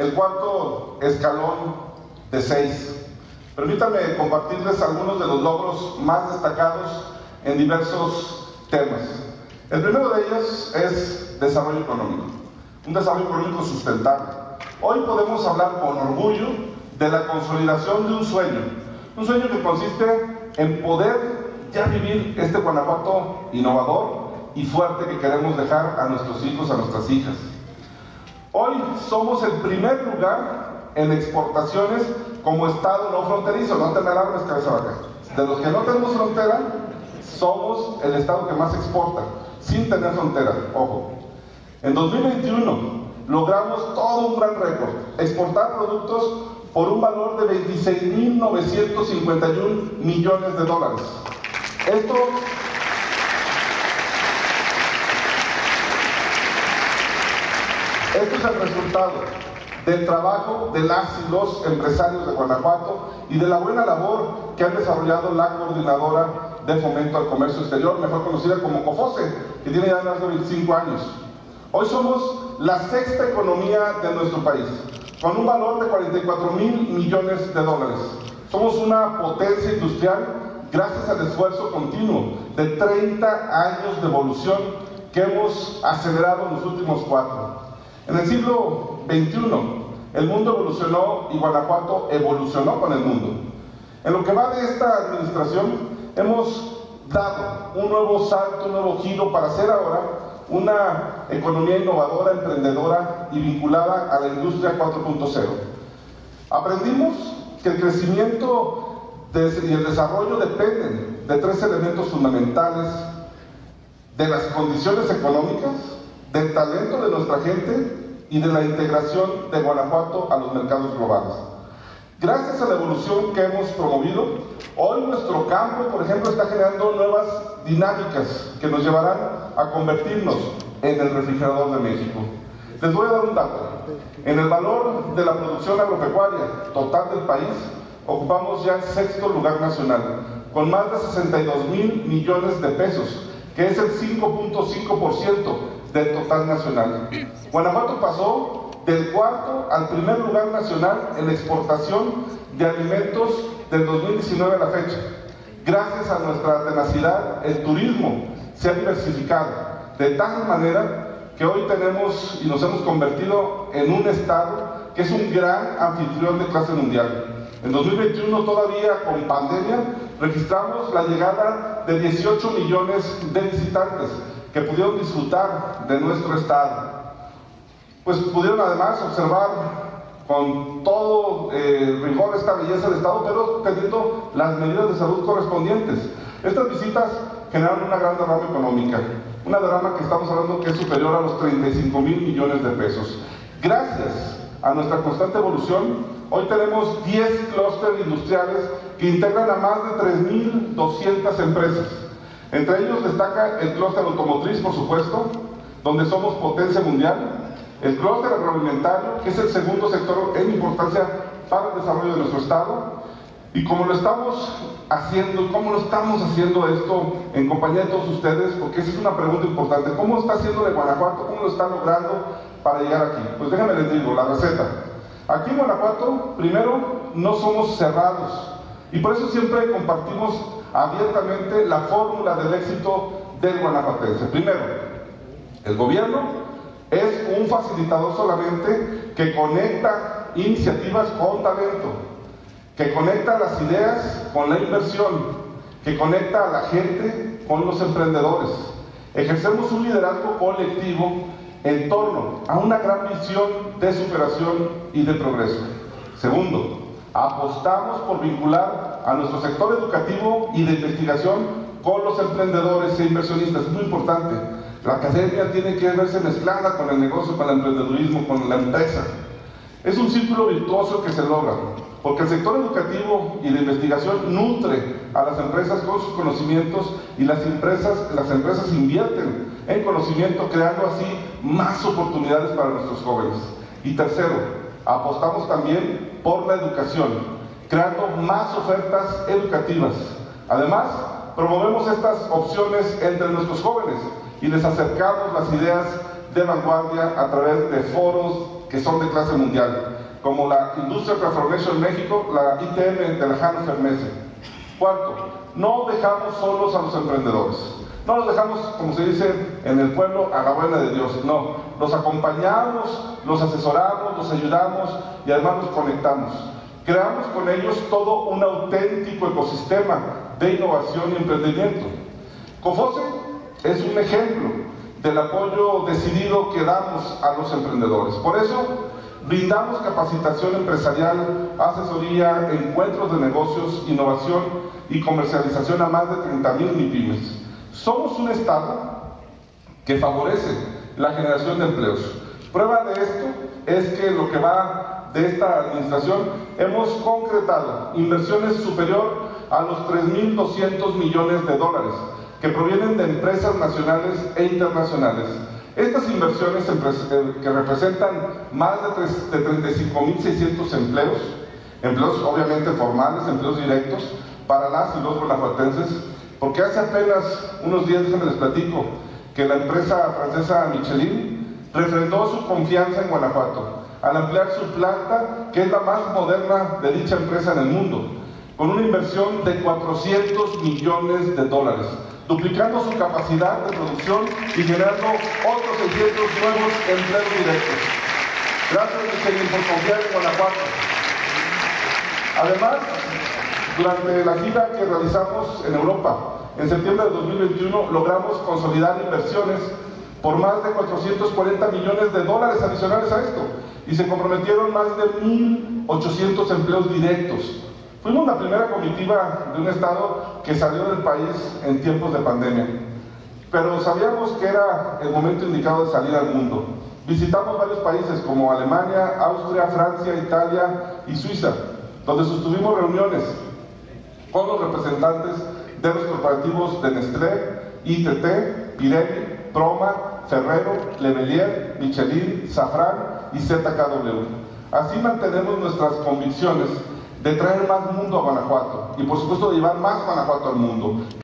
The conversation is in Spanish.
el cuarto escalón de 6. Permítanme compartirles algunos de los logros más destacados en diversos temas. El primero de ellos es desarrollo económico, un desarrollo económico sustentable. Hoy podemos hablar con orgullo de la consolidación de un sueño que consiste en poder ya vivir este Guanajuato innovador y fuerte que queremos dejar a nuestros hijos, a nuestras hijas. Hoy somos el primer lugar en exportaciones como estado no fronterizo. No te me alarmes, cabeza vaca. De los que no tenemos frontera, somos el estado que más exporta, sin tener frontera, ojo. En 2021 logramos todo un gran récord, exportar productos por un valor de 26.951 millones de dólares. Esto es el resultado del trabajo de las y los empresarios de Guanajuato y de la buena labor que han desarrollado la Coordinadora de Fomento al Comercio Exterior, mejor conocida como COFOCE, que tiene ya más de 25 años. Hoy somos la sexta economía de nuestro país, con un valor de 44.000 millones de dólares. Somos una potencia industrial gracias al esfuerzo continuo de 30 años de evolución que hemos acelerado en los últimos 4. En el siglo XXI, el mundo evolucionó y Guanajuato evolucionó con el mundo. En lo que va de esta administración, hemos dado un nuevo salto, un nuevo giro para ser ahora una economía innovadora, emprendedora y vinculada a la industria 4.0. Aprendimos que el crecimiento y el desarrollo dependen de 3 elementos fundamentales: de las condiciones económicas, del talento de nuestra gente y de la integración de Guanajuato a los mercados globales. Gracias a la evolución que hemos promovido, hoy nuestro campo, por ejemplo, está generando nuevas dinámicas que nos llevarán a convertirnos en el refrigerador de México. Les voy a dar un dato. En el valor de la producción agropecuaria total del país, ocupamos ya el 6º lugar nacional, con más de 62.000 millones de pesos, que es el 5.5% del total nacional. Guanajuato pasó del 4º al 1er lugar nacional en exportación de alimentos del 2019 a la fecha. Gracias a nuestra tenacidad, el turismo se ha diversificado de tal manera que hoy tenemos y nos hemos convertido en un estado que es un gran anfitrión de clase mundial. En 2021, todavía con pandemia, registramos la llegada de 18 millones de visitantes que pudieron disfrutar de nuestro estado. Pues pudieron además observar con todo rigor esta belleza del estado, pero teniendo las medidas de salud correspondientes. Estas visitas generaron una gran derrama económica, una derrama que estamos hablando que es superior a los 35.000 millones de pesos. Gracias a nuestra constante evolución, hoy tenemos 10 clústeres industriales que integran a más de 3.200 empresas. Entre ellos destaca el clúster automotriz, por supuesto, donde somos potencia mundial, el clúster agroalimentario, que es el segundo sector en importancia para el desarrollo de nuestro estado, y cómo lo estamos haciendo esto en compañía de todos ustedes, porque esa es una pregunta importante: ¿cómo está haciendo de Guanajuato? ¿Cómo lo está logrando para llegar aquí? Pues déjenme les digo la receta. Aquí en Guanajuato, primero, no somos cerrados, y por eso siempre compartimos abiertamente la fórmula del éxito del guanajuatense. Primero, el gobierno es un facilitador solamente que conecta iniciativas con talento, que conecta las ideas con la inversión, que conecta a la gente con los emprendedores. Ejercemos un liderazgo colectivo en torno a una gran visión de superación y de progreso. Segundo, apostamos por vincular a nuestro sector educativo y de investigación con los emprendedores e inversionistas. Es muy importante. La academia tiene que verse mezclada con el negocio, con el emprendedurismo, con la empresa. Es un círculo virtuoso que se logra, porque el sector educativo y de investigación nutre a las empresas con sus conocimientos y las empresas invierten en conocimiento, creando así más oportunidades para nuestros jóvenes. Y tercero, apostamos también por la educación, creando más ofertas educativas. Además, promovemos estas opciones entre nuestros jóvenes y les acercamos las ideas de vanguardia a través de foros, que son de clase mundial, como la Industrial Transformation México, la ITM de la Hannover Messe. Cuarto, no dejamos solos a los emprendedores. No los dejamos, como se dice en el pueblo, a la buena de Dios. No, los acompañamos, los asesoramos, los ayudamos y además los conectamos. Creamos con ellos todo un auténtico ecosistema de innovación y emprendimiento. COFOCE es un ejemplo del apoyo decidido que damos a los emprendedores. Por eso, brindamos capacitación empresarial, asesoría, encuentros de negocios, innovación y comercialización a más de 30,000 MIPYMES. Somos un Estado que favorece la generación de empleos. Prueba de esto es que lo que va de esta administración hemos concretado inversiones superior a los 3.200 millones de dólares que provienen de empresas nacionales e internacionales. Estas inversiones que representan más de 35.600 empleos obviamente formales, empleos directos para las y los guanajuatenses, porque hace apenas unos días, déjenme les platico, que la empresa francesa Michelin refrendó su confianza en Guanajuato al ampliar su planta, que es la más moderna de dicha empresa en el mundo, con una inversión de 400 millones de dólares, duplicando su capacidad de producción y generando otros 600 nuevos empleos directos. Gracias, Michelin, por confiar en Guanajuato. Además, durante la gira que realizamos en Europa, en septiembre de 2021, logramos consolidar inversiones por más de 440 millones de dólares adicionales a esto, y se comprometieron más de 1.800 empleos directos. Fuimos la primera comitiva de un estado que salió del país en tiempos de pandemia, pero sabíamos que era el momento indicado de salir al mundo. Visitamos varios países como Alemania, Austria, Francia, Italia y Suiza, donde sostuvimos reuniones con los representantes de los corporativos de Nestlé, ITT, Pirelli, Proma, Ferrero, Lebelier, Michelin, Safran y ZKW. Así mantenemos nuestras convicciones de traer más mundo a Guanajuato y por supuesto de llevar más Guanajuato al mundo.